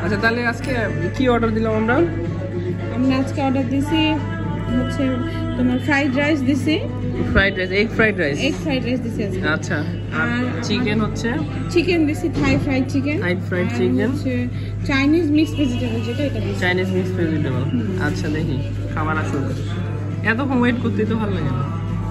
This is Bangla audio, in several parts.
আচ্ছা তাহলে আজকে কি অর্ডার দিলাম আমরা? আমরা আজকে অর্ডার দিছি হচ্ছে তোমার ফ্রাইড রাইস দিছি, fried rice, egg fried rice. Egg fried rice দিছি আজকে। আচ্ছা, আর চিকেন হচ্ছে চিকেন দিছি, Thai fried chicken. Thai fried chicken, Chinese mix vegetable যেটা, এটা দিছি। Chinese mix vegetable. আচ্ছা দেখি খাবার আসুক। এতক্ষণ ওয়েট করতে তো ভালো লাগে না।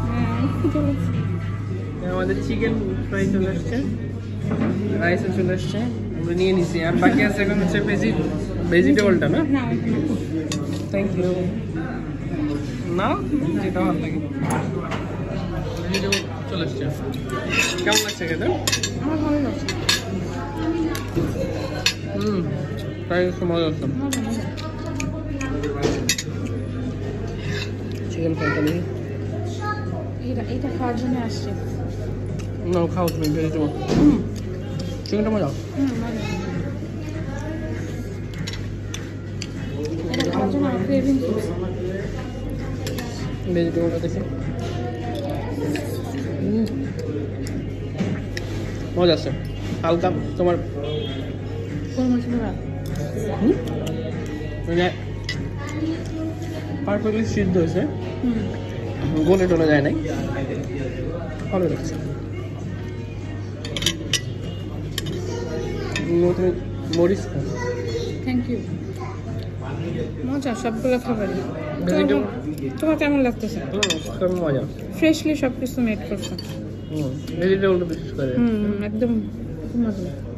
আমাদের চিকেন ফ্রাই চলে আসছে, রাইসও চলে আসছে, আমরা নিয়ে নিছি। আর বাকি আছে এখন হচ্ছে ভেজিটেবলটা না? Thank you. না যেটা ভালো লাগে ভেজিটেবল চলে আসছে। কেমন লাগছে খেতে? আমার ভালো লাগছে। তাই মজা হচ্ছে। চিকেন ফ্রাইটা দেখি। এটা খাওয়ার জন্য আসছে। না খাও তুমি ভেজিটেবল। চিকেনটা মজা। এটা খাওয়ার জন্য আমার ক্রেভিং করছে। ভেজিটেবলটা দেখি। মজা আছে হালকা তোমার। কোন মশলা? পারফেক্টলি সিদ্ধ হয়েছে, গলে টলে যায় নাই, ভালো লাগছে। তুমি মরিচ খাও। Thank you. মজা সবগুলো খাবারই। ভেজিটেবল তোমার কেমন লাগতেছে? খুব মজা। ফ্রেশলি সব কিছু মেড করছো। ভেজিটেবলটা বিশেষ করে একদম মজা।